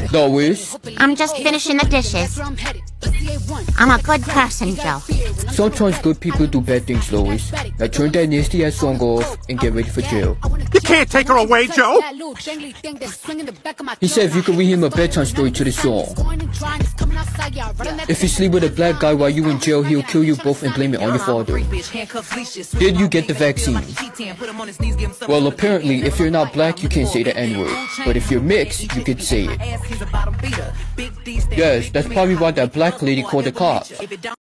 Lois? I'm just finishing the dishes. I'm a good person, Joe. Sometimes good people do bad things, Lois. Now turn that nasty-ass song off and get ready for jail. You can't take her away, Joe! He said if you could read him a bedtime story to the song. If you sleep with a black guy while you in jail, he'll kill you both and blame it on your father. Did you get the vaccine? Well, apparently, if you're not black, you can't say the N-word. But if you're mixed, you can say it. Yes, that's probably why that black lady called the cops.